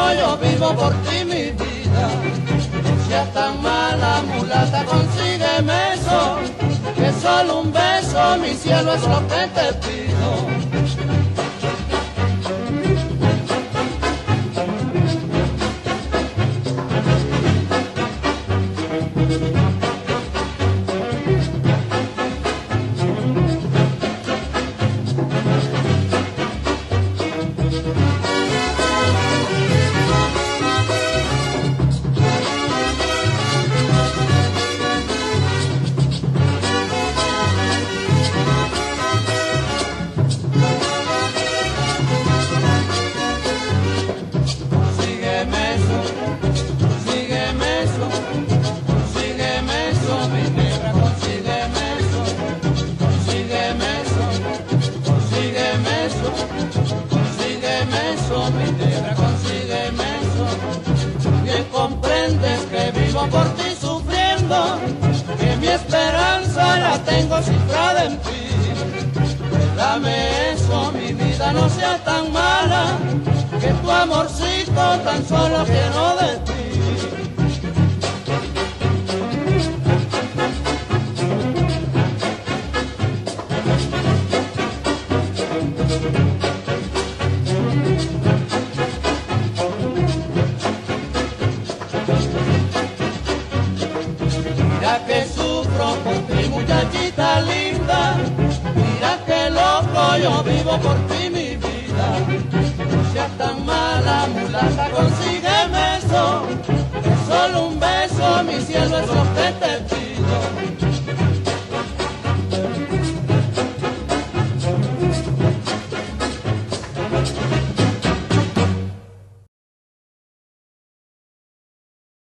yo vivo por ti, mi vida. No seas tan mala, mulata, consígueme eso, que solo un beso, mi cielo, es lo que te pido. Comprendes que vivo por ti sufriendo, que mi esperanza la tengo cifrada en ti. Dame eso, mi vida, no sea tan mala, que tu amorcito tan solo quiero de ti. Mira que sufro por ti, muchachita linda, mira que loco yo vivo por ti, mi vida. No seas tan mala, mulata, consígueme eso, que solo un beso, mi cielo, es lo que te